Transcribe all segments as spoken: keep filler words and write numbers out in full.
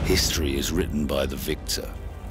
History is written by the victor.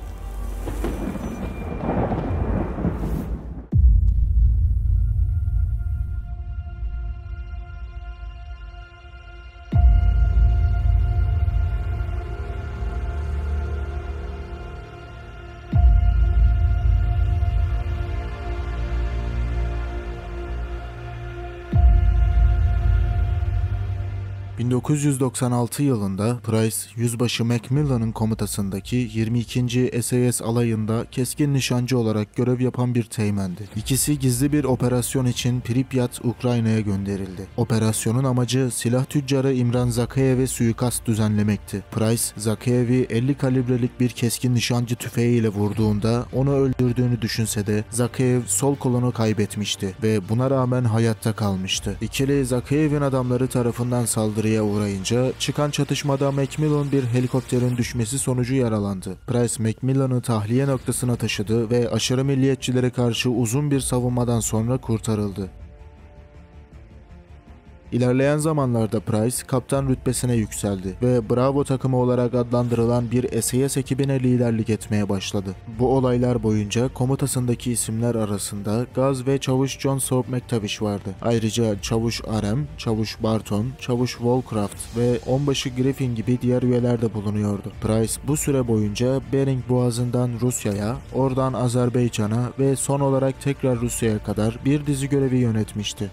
bin dokuz yüz doksan altı yılında Price, Yüzbaşı Macmillan'ın komutasındaki yirmi ikinci S A S alayında keskin nişancı olarak görev yapan bir teğmendi. İkisi gizli bir operasyon için Pripyat, Ukrayna'ya gönderildi. Operasyonun amacı silah tüccarı İmran Zakayev'e suikast düzenlemekti. Price, Zakayev'i elli kalibrelik bir keskin nişancı tüfeğiyle vurduğunda onu öldürdüğünü düşünse de Zakayev sol kolunu kaybetmişti ve buna rağmen hayatta kalmıştı. İkili Zakayev'in adamları tarafından saldırıya uğrayınca çıkan çatışmada Macmillan bir helikopterin düşmesi sonucu yaralandı. Price, Macmillan'ı tahliye noktasına taşıdı ve aşırı milliyetçilere karşı uzun bir savunmadan sonra kurtarıldı. İlerleyen zamanlarda Price, kaptan rütbesine yükseldi ve Bravo takımı olarak adlandırılan bir S A S ekibine liderlik etmeye başladı. Bu olaylar boyunca komutasındaki isimler arasında Gaz ve Çavuş John Soap McTavish vardı. Ayrıca Çavuş Arem, Çavuş Barton, Çavuş Wallcraft ve Onbaşı Griffin gibi diğer üyeler de bulunuyordu. Price bu süre boyunca Bering Boğazı'ndan Rusya'ya, oradan Azerbaycan'a ve son olarak tekrar Rusya'ya kadar bir dizi görevi yönetmişti.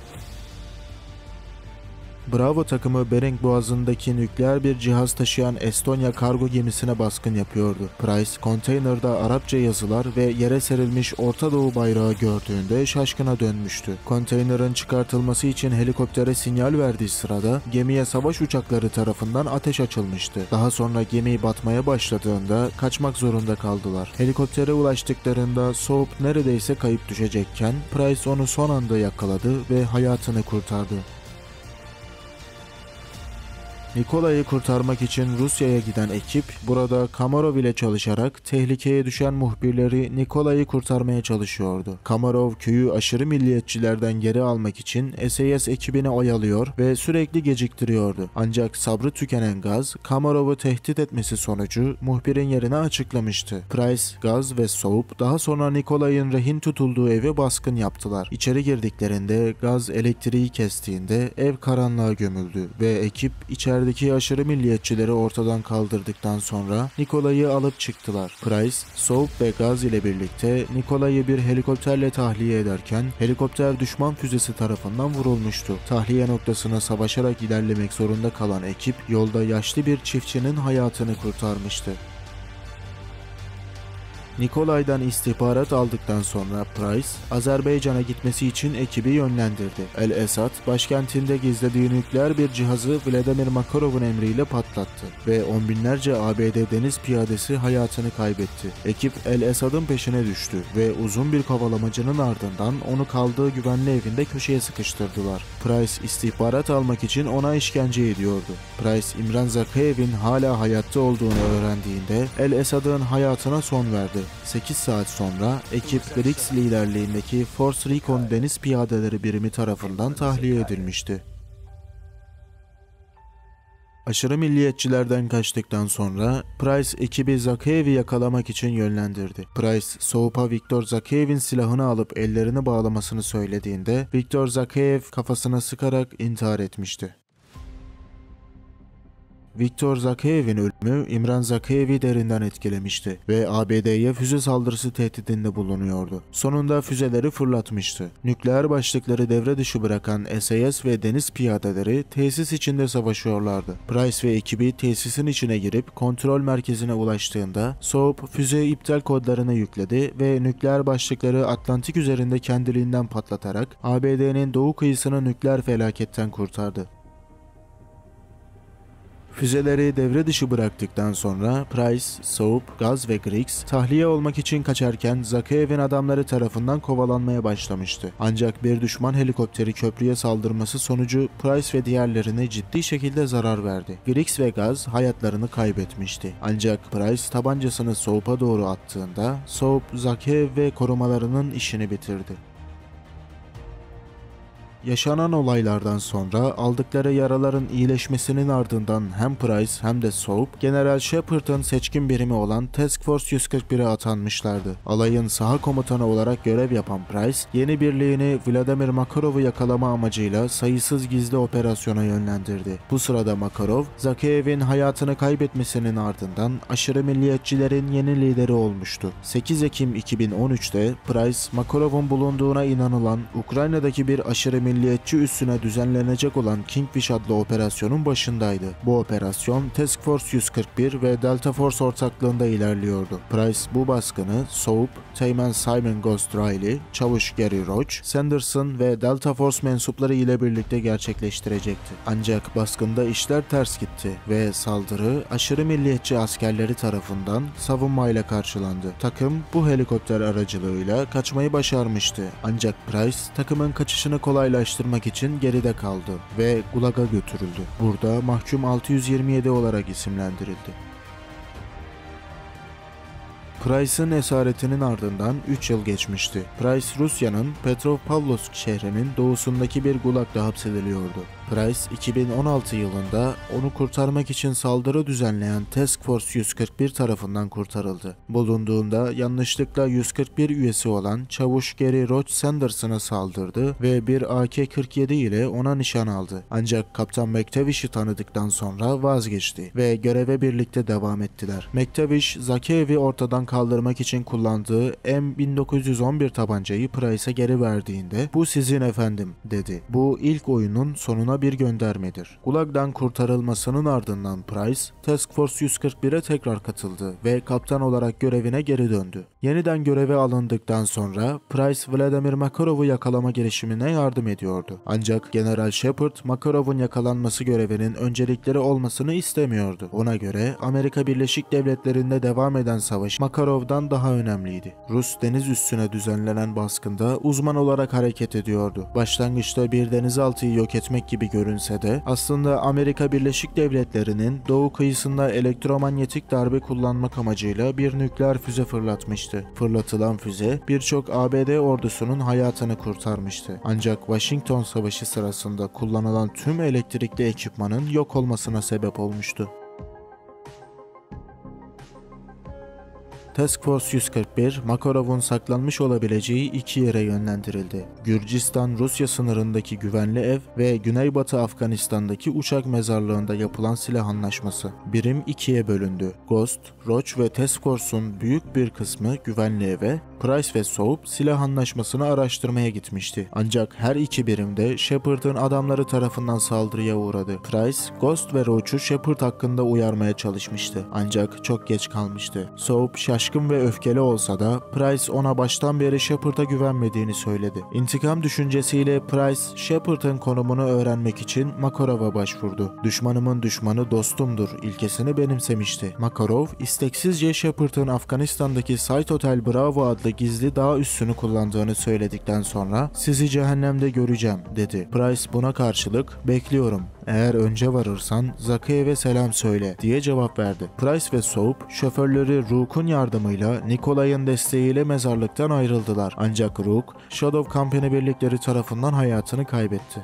Bravo takımı Bering Boğazı'ndaki nükleer bir cihaz taşıyan Estonya kargo gemisine baskın yapıyordu. Price, konteynerda Arapça yazılar ve yere serilmiş Orta Doğu bayrağı gördüğünde şaşkına dönmüştü. Konteynerin çıkartılması için helikoptere sinyal verdiği sırada gemiye savaş uçakları tarafından ateş açılmıştı. Daha sonra gemi batmaya başladığında kaçmak zorunda kaldılar. Helikoptere ulaştıklarında Soap neredeyse kayıp düşecekken Price onu son anda yakaladı ve hayatını kurtardı. Nikolay'ı kurtarmak için Rusya'ya giden ekip, burada Kamarov ile çalışarak tehlikeye düşen muhbirleri Nikolay'ı kurtarmaya çalışıyordu. Kamarov, köyü aşırı milliyetçilerden geri almak için S A S ekibini oyalıyor ve sürekli geciktiriyordu. Ancak sabrı tükenen Gaz, Kamarov'u tehdit etmesi sonucu muhbirin yerini açıklamıştı. Price, Gaz ve Soap daha sonra Nikolay'ın rehin tutulduğu eve baskın yaptılar. İçeri girdiklerinde Gaz elektriği kestiğinde ev karanlığa gömüldü ve ekip içeri İçerideki aşırı milliyetçileri ortadan kaldırdıktan sonra Nikolay'ı alıp çıktılar. Price, Soap ve Gaz ile birlikte Nikolay'ı bir helikopterle tahliye ederken helikopter düşman füzesi tarafından vurulmuştu. Tahliye noktasına savaşarak ilerlemek zorunda kalan ekip yolda yaşlı bir çiftçinin hayatını kurtarmıştı. Nikolay'dan istihbarat aldıktan sonra Price, Azerbaycan'a gitmesi için ekibi yönlendirdi. El-Esad, başkentinde gizlediği nükleer bir cihazı Vladimir Makarov'un emriyle patlattı ve on binlerce A B D deniz piyadesi hayatını kaybetti. Ekip El-Esad'ın peşine düştü ve uzun bir kovalamacının ardından onu kaldığı güvenli evinde köşeye sıkıştırdılar. Price, istihbarat almak için ona işkence ediyordu. Price, İmran Zakayev'in hala hayatta olduğunu öğrendiğinde El-Esad'ın hayatına son verdi. sekiz saat sonra ekip Grix liderliğindeki Force Recon deniz piyadeleri birimi tarafından tahliye edilmişti. Aşırı milliyetçilerden kaçtıktan sonra Price ekibi Zakayev'i yakalamak için yönlendirdi. Price, Soap'a Viktor Zakayev'in silahını alıp ellerini bağlamasını söylediğinde Viktor Zakayev kafasına sıkarak intihar etmişti. Viktor Zakayev'in ölümü İmran Zakayev'i derinden etkilemişti ve A B D'ye füze saldırısı tehdidinde bulunuyordu. Sonunda füzeleri fırlatmıştı. Nükleer başlıkları devre dışı bırakan S A S ve deniz piyadeleri tesis içinde savaşıyorlardı. Price ve ekibi tesisin içine girip kontrol merkezine ulaştığında Soap füze iptal kodlarını yükledi ve nükleer başlıkları Atlantik üzerinde kendiliğinden patlatarak A B D'nin doğu kıyısını nükleer felaketten kurtardı. Füzeleri devre dışı bıraktıktan sonra Price, Soap, Gaz ve Grix tahliye olmak için kaçarken Zakayev'in adamları tarafından kovalanmaya başlamıştı. Ancak bir düşman helikopteri köprüye saldırması sonucu Price ve diğerlerine ciddi şekilde zarar verdi. Grix ve Gaz hayatlarını kaybetmişti. Ancak Price tabancasını Soap'a doğru attığında Soap, Zakayev ve korumalarının işini bitirdi. Yaşanan olaylardan sonra aldıkları yaraların iyileşmesinin ardından hem Price hem de Soap, General Shepard'ın seçkin birimi olan Task Force yüz kırk bire atanmışlardı. Alayın saha komutanı olarak görev yapan Price, yeni birliğini Vladimir Makarov'u yakalama amacıyla sayısız gizli operasyona yönlendirdi. Bu sırada Makarov, Zakhaev'in hayatını kaybetmesinin ardından aşırı milliyetçilerin yeni lideri olmuştu. sekiz Ekim iki bin on üç'te Price, Makarov'un bulunduğuna inanılan Ukrayna'daki bir aşırı milliyetçi üssüne düzenlenecek olan Kingfish adlı operasyonun başındaydı. Bu operasyon Task Force yüz kırk bir ve Delta Force ortaklığında ilerliyordu. Price bu baskını Soap, Teğmen Simon Ghost Riley, Çavuş Gary Roach, Sanderson ve Delta Force mensupları ile birlikte gerçekleştirecekti. Ancak baskında işler ters gitti ve saldırı aşırı milliyetçi askerleri tarafından savunmayla karşılandı. Takım bu helikopter aracılığıyla kaçmayı başarmıştı. Ancak Price takımın kaçışını kolaylaştırmak için geride kaldı ve Gulag'a götürüldü. Burada mahkum altı yüz yirmi yedi olarak isimlendirildi. Price'ın esaretinin ardından üç yıl geçmişti. Price, Rusya'nın Petropavlovsk şehrinin doğusundaki bir gulagda hapsediliyordu. Price, iki bin on altı yılında onu kurtarmak için saldırı düzenleyen Task Force yüz kırk bir tarafından kurtarıldı. Bulunduğunda yanlışlıkla yüz kırk bir üyesi olan Çavuş Gary Roach Sanderson'a saldırdı ve bir A K kırk yedi ile ona nişan aldı. Ancak Kaptan McTavish'i tanıdıktan sonra vazgeçti ve göreve birlikte devam ettiler. McTavish, Zakhaev'i ortadan kaldırmak için kullandığı M bin dokuz yüz on bir tabancayı Price'a geri verdiğinde "Bu sizin efendim," dedi. Bu ilk oyunun sonuna bir göndermedir. Gulag'dan kurtarılmasının ardından Price, Task Force yüz kırk bire tekrar katıldı ve kaptan olarak görevine geri döndü. Yeniden göreve alındıktan sonra Price, Vladimir Makarov'u yakalama girişimine yardım ediyordu. Ancak General Shepard, Makarov'un yakalanması görevinin öncelikleri olmasını istemiyordu. Ona göre Amerika Birleşik Devletleri'nde devam eden savaş Makarov'dan daha önemliydi. Rus deniz üssüne düzenlenen baskında uzman olarak hareket ediyordu. Başlangıçta bir denizaltıyı yok etmek gibi görünse de aslında Amerika Birleşik Devletleri'nin doğu kıyısında elektromanyetik darbe kullanmak amacıyla bir nükleer füze fırlatmıştı. Fırlatılan füze birçok A B D ordusunun hayatını kurtarmıştı. Ancak Washington Savaşı sırasında kullanılan tüm elektrikli ekipmanın yok olmasına sebep olmuştu. Task Force yüz kırk bir, Makarov'un saklanmış olabileceği iki yere yönlendirildi. Gürcistan-Rusya sınırındaki güvenli ev ve Güneybatı Afganistan'daki uçak mezarlığında yapılan silah anlaşması. Birim ikiye bölündü. Ghost, Roach ve Task Force'un büyük bir kısmı güvenli eve, Price ve Soap silah anlaşmasını araştırmaya gitmişti. Ancak her iki birim de Shepard'ın adamları tarafından saldırıya uğradı. Price, Ghost ve Roach'u Shepard hakkında uyarmaya çalışmıştı. Ancak çok geç kalmıştı. Soap şaşkın ve öfkeli olsa da Price ona baştan beri Shepard'a güvenmediğini söyledi. İntikam düşüncesiyle Price, Shepard'ın konumunu öğrenmek için Makarov'a başvurdu. "Düşmanımın düşmanı dostumdur" ilkesini benimsemişti. Makarov, isteksizce Shepard'ın Afganistan'daki Site Hotel Bravo adlı gizli dağ üssünü kullandığını söyledikten sonra "Sizi cehennemde göreceğim," dedi. Price buna karşılık "Bekliyorum. Eğer önce varırsan Zakhaev'e selam söyle," diye cevap verdi. Price ve Soap, şoförleri Rook'un yardımıyla Nikolay'ın desteğiyle mezarlıktan ayrıldılar. Ancak Rook, Shadow Company birlikleri tarafından hayatını kaybetti.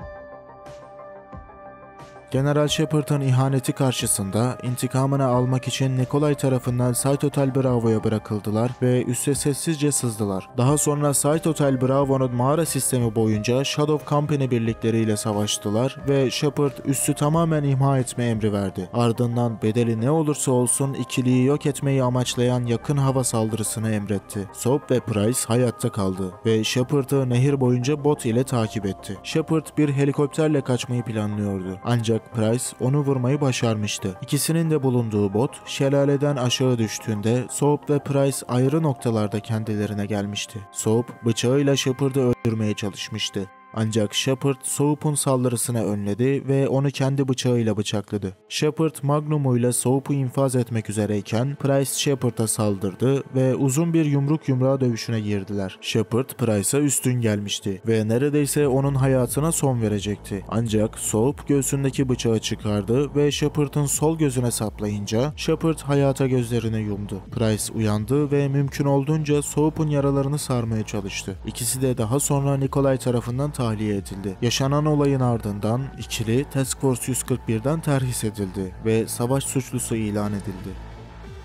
General Shepard'ın ihaneti karşısında intikamını almak için Nikolay tarafından Site Hotel Bravo'ya bırakıldılar ve üsse sessizce sızdılar. Daha sonra Site Hotel Bravo'nun mağara sistemi boyunca Shadow Company birlikleriyle savaştılar ve Shepard üssü tamamen imha etme emri verdi. Ardından bedeli ne olursa olsun ikiliyi yok etmeyi amaçlayan yakın hava saldırısını emretti. Soap ve Price hayatta kaldı ve Shepard'ı nehir boyunca bot ile takip etti. Shepard bir helikopterle kaçmayı planlıyordu. Ancak Price onu vurmayı başarmıştı. İkisinin de bulunduğu bot şelaleden aşağı düştüğünde Soap ve Price ayrı noktalarda kendilerine gelmişti. Soap bıçağıyla Shepard'ı öldürmeye çalışmıştı. Ancak Shepard, Soap'un saldırısını önledi ve onu kendi bıçağıyla bıçakladı. Shepard, Magnum'uyla Soap'u infaz etmek üzereyken Price Shepard'a saldırdı ve uzun bir yumruk yumruğa dövüşüne girdiler. Shepard, Price'a üstün gelmişti ve neredeyse onun hayatına son verecekti. Ancak Soap göğsündeki bıçağı çıkardı ve Shepard'ın sol gözüne saplayınca Shepard hayata gözlerini yumdu. Price uyandı ve mümkün olduğunca Soap'un yaralarını sarmaya çalıştı. İkisi de daha sonra Nikolay tarafından takip tahliye edildi. Yaşanan olayın ardından ikili Task Force yüz kırk birden terhis edildi ve savaş suçlusu ilan edildi.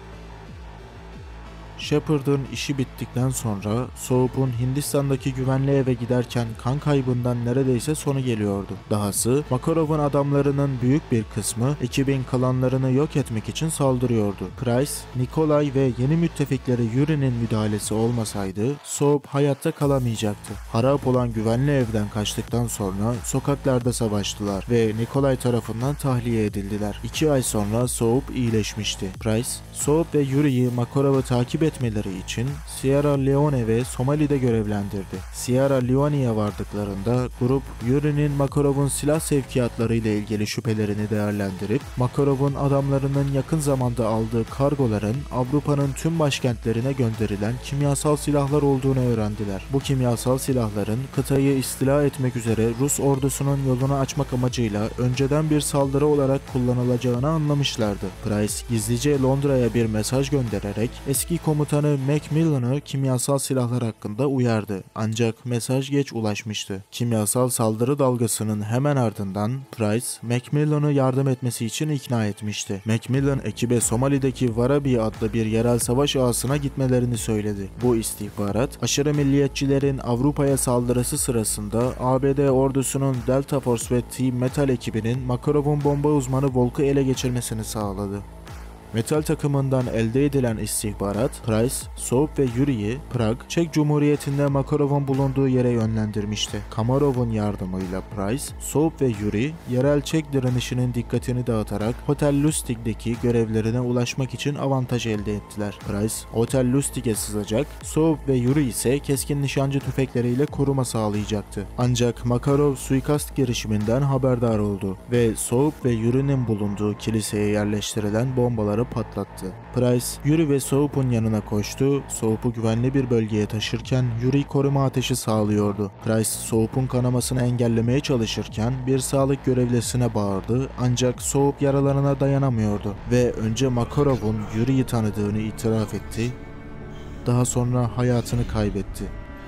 Shepard'ın işi bittikten sonra Soap'un Hindistan'daki güvenli eve giderken kan kaybından neredeyse sonu geliyordu. Dahası Makarov'un adamlarının büyük bir kısmı ekibin kalanlarını yok etmek için saldırıyordu. Price, Nikolay ve yeni müttefikleri Yuri'nin müdahalesi olmasaydı Soap hayatta kalamayacaktı. Harap olan güvenli evden kaçtıktan sonra sokaklarda savaştılar ve Nikolay tarafından tahliye edildiler. İki ay sonra Soap iyileşmişti. Price, Soap ve Yuri'yi Makarov'u takip etmeleri için Sierra Leone ve Somali'de görevlendirdi. Sierra Leone'ye vardıklarında grup Yuri'nin Makarov'un silah sevkiyatları ile ilgili şüphelerini değerlendirip Makarov'un adamlarının yakın zamanda aldığı kargoların Avrupa'nın tüm başkentlerine gönderilen kimyasal silahlar olduğunu öğrendiler. Bu kimyasal silahların kıtayı istila etmek üzere Rus ordusunun yolunu açmak amacıyla önceden bir saldırı olarak kullanılacağını anlamışlardı. Price gizlice Londra'ya bir mesaj göndererek eski komutanı Macmillan'ı kimyasal silahlar hakkında uyardı. Ancak mesaj geç ulaşmıştı. Kimyasal saldırı dalgasının hemen ardından Price, Macmillan'ı yardım etmesi için ikna etmişti. Macmillan ekibe Somali'deki Warabi adlı bir yerel savaş ağasına gitmelerini söyledi. Bu istihbarat, aşırı milliyetçilerin Avrupa'ya saldırısı sırasında A B D ordusunun Delta Force ve Team Metal ekibinin Makarov'un bomba uzmanı Volk'u ele geçirmesini sağladı. Metal takımından elde edilen istihbarat, Price, Soap ve Yuri'yi Prag, Çek Cumhuriyeti'nde Makarov'un bulunduğu yere yönlendirmişti. Kamarov'un yardımıyla Price, Soap ve Yuri, yerel Çek direnişinin dikkatini dağıtarak Hotel Lustig'deki görevlerine ulaşmak için avantaj elde ettiler. Price, Hotel Lustig'e sızacak, Soap ve Yuri ise keskin nişancı tüfekleriyle koruma sağlayacaktı. Ancak Makarov suikast girişiminden haberdar oldu ve Soap ve Yuri'nin bulunduğu kiliseye yerleştirilen bombaları patlattı. Price, Yuri ve Soap'un yanına koştu. Soap'u güvenli bir bölgeye taşırken Yuri koruma ateşi sağlıyordu. Price, Soap'un kanamasını engellemeye çalışırken bir sağlık görevlisine bağırdı ancak Soap yaralarına dayanamıyordu ve önce Makarov'un Yuri'yi tanıdığını itiraf etti. Daha sonra hayatını kaybetti.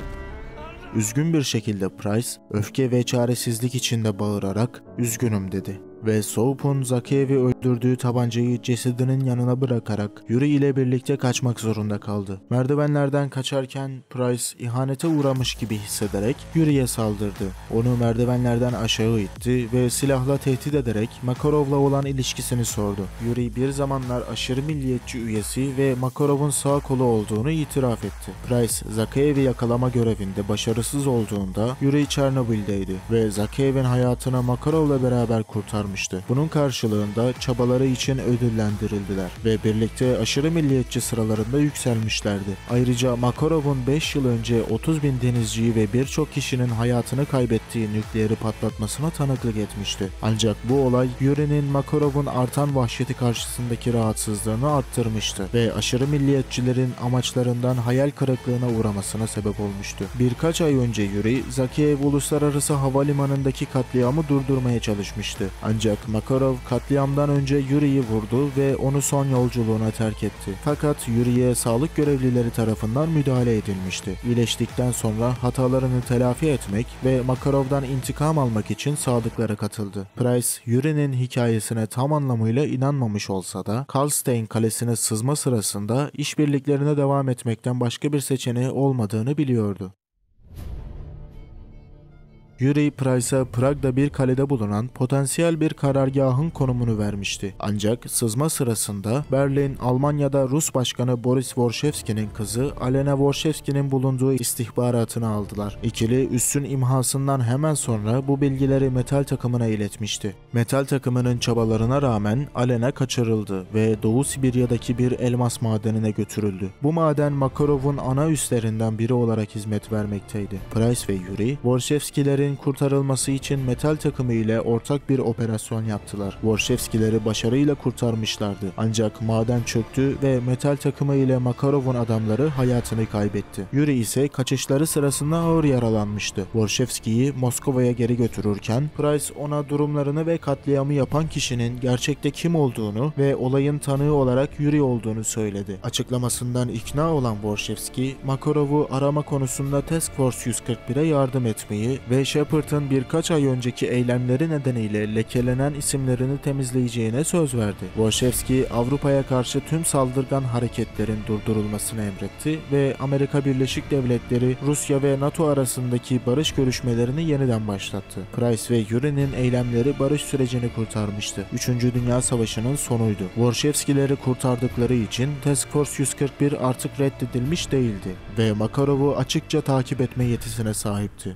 Üzgün bir şekilde Price, öfke ve çaresizlik içinde bağırarak "Üzgünüm" dedi. Ve Soap'un Zakiyev'i öldürdüğü tabancayı cesedinin yanına bırakarak Yuri ile birlikte kaçmak zorunda kaldı. Merdivenlerden kaçarken Price ihanete uğramış gibi hissederek Yuri'ye saldırdı. Onu merdivenlerden aşağı itti ve silahla tehdit ederek Makarov'la olan ilişkisini sordu. Yuri bir zamanlar aşırı milliyetçi üyesi ve Makarov'un sağ kolu olduğunu itiraf etti. Price, Zakiyev'i yakalama görevinde başarısız olduğunda Yuri Çernobyl'deydi ve Zakiyev'in hayatını Makarov'la beraber kurtarmıştı. Bunun karşılığında çabaları için ödüllendirildiler ve birlikte aşırı milliyetçi sıralarında yükselmişlerdi. Ayrıca Makarov'un beş yıl önce otuz bin denizciyi ve birçok kişinin hayatını kaybettiği nükleeri patlatmasına tanıklık etmişti. Ancak bu olay Yuri'nin Makarov'un artan vahşeti karşısındaki rahatsızlığını arttırmıştı ve aşırı milliyetçilerin amaçlarından hayal kırıklığına uğramasına sebep olmuştu. Birkaç ay önce Yuri, Zakiyev Uluslararası Havalimanı'ndaki katliamı durdurmaya çalışmıştı. Ancak Makarov katliamdan önce Yuri'yi vurdu ve onu son yolculuğuna terk etti. Fakat Yuri'ye sağlık görevlileri tarafından müdahale edilmişti. İyileştikten sonra hatalarını telafi etmek ve Makarov'dan intikam almak için sadıklara katıldı. Price, Yuri'nin hikayesine tam anlamıyla inanmamış olsa da Karlstein Kalesi'ne sızma sırasında işbirliklerine devam etmekten başka bir seçeneği olmadığını biliyordu. Yuri, Price'a Prag'da bir kalede bulunan potansiyel bir karargahın konumunu vermişti. Ancak sızma sırasında Berlin, Almanya'da Rus Başkanı Boris Warshevski'nin kızı Alena Warshevski'nin bulunduğu istihbaratını aldılar. İkili üssün imhasından hemen sonra bu bilgileri Metal takımına iletmişti. Metal takımının çabalarına rağmen Alena kaçırıldı ve Doğu Sibirya'daki bir elmas madenine götürüldü. Bu maden Makarov'un ana üslerinden biri olarak hizmet vermekteydi. Price ve Yuri, Warshevski'lerin kurtarılması için Metal takımı ile ortak bir operasyon yaptılar. Warshevskileri başarıyla kurtarmışlardı. Ancak maden çöktü ve Metal takımı ile Makarov'un adamları hayatını kaybetti. Yuri ise kaçışları sırasında ağır yaralanmıştı. Warshevski'yi Moskova'ya geri götürürken Price ona durumlarını ve katliamı yapan kişinin gerçekte kim olduğunu ve olayın tanığı olarak Yuri olduğunu söyledi. Açıklamasından ikna olan Warshevski, Makarov'u arama konusunda Task Force yüz kırk bire yardım etmeyi ve Shepard'ın birkaç ay önceki eylemleri nedeniyle lekelenen isimlerini temizleyeceğine söz verdi. Warshawski, Avrupa'ya karşı tüm saldırgan hareketlerin durdurulmasını emretti ve Amerika Birleşik Devletleri, Rusya ve NATO arasındaki barış görüşmelerini yeniden başlattı. Price ve Yuri'nin eylemleri barış sürecini kurtarmıştı. Üçüncü Dünya Savaşı'nın sonuydu. Warshawski'leri kurtardıkları için Task Force yüz kırk bir artık reddedilmiş değildi ve Makarov'u açıkça takip etme yetisine sahipti.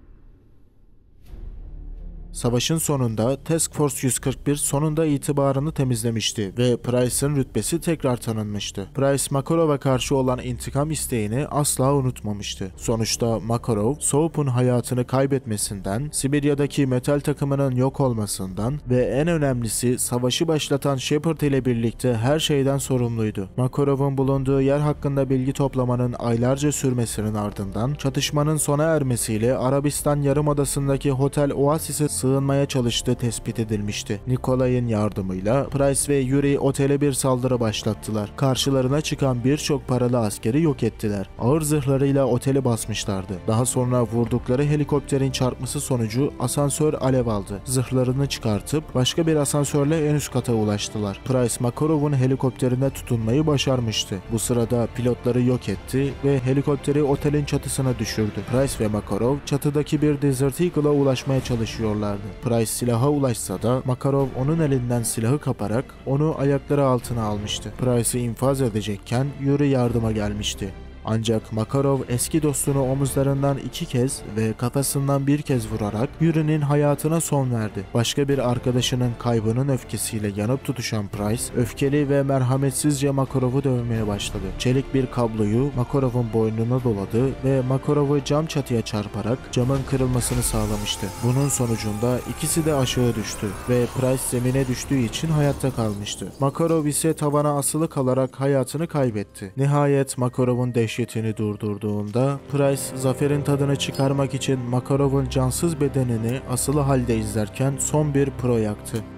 Savaşın sonunda Task Force yüz kırk bir sonunda itibarını temizlemişti ve Price'ın rütbesi tekrar tanınmıştı. Price, Makarov'a karşı olan intikam isteğini asla unutmamıştı. Sonuçta Makarov, Soap'un hayatını kaybetmesinden, Sibirya'daki metal takımının yok olmasından ve en önemlisi savaşı başlatan Shepard ile birlikte her şeyden sorumluydu. Makarov'un bulunduğu yer hakkında bilgi toplamanın aylarca sürmesinin ardından çatışmanın sona ermesiyle Arabistan Yarımadası'ndaki Hotel Oasis'e sığınmaya çalıştığı tespit edilmişti. Nikolay'ın yardımıyla Price ve Yuri otele bir saldırı başlattılar. Karşılarına çıkan birçok paralı askeri yok ettiler. Ağır zırhlarıyla oteli basmışlardı. Daha sonra vurdukları helikopterin çarpması sonucu asansör alev aldı. Zırhlarını çıkartıp başka bir asansörle en üst kata ulaştılar. Price, Makarov'un helikopterine tutunmayı başarmıştı. Bu sırada pilotları yok etti ve helikopteri otelin çatısına düşürdü. Price ve Makarov çatıdaki bir Desert Eagle'a ulaşmaya çalışıyorlar. Price silaha ulaşsa da Makarov onun elinden silahı kaparak onu ayakları altına almıştı. Price'ı infaz edecekken Yuri yardıma gelmişti. Ancak Makarov eski dostunu omuzlarından iki kez ve kafasından bir kez vurarak Yuri'nin hayatına son verdi. Başka bir arkadaşının kaybının öfkesiyle yanıp tutuşan Price, öfkeli ve merhametsizce Makarov'u dövmeye başladı. Çelik bir kabloyu Makarov'un boynuna doladı ve Makarov'u cam çatıya çarparak camın kırılmasını sağlamıştı. Bunun sonucunda ikisi de aşağı düştü ve Price zemine düştüğü için hayatta kalmıştı. Makarov ise tavana asılı kalarak hayatını kaybetti. Nihayet Makarov'un dehşetini durdurduğunda Price, zaferin tadını çıkarmak için Makarov'un cansız bedenini asılı halde izlerken son bir pro yaktı.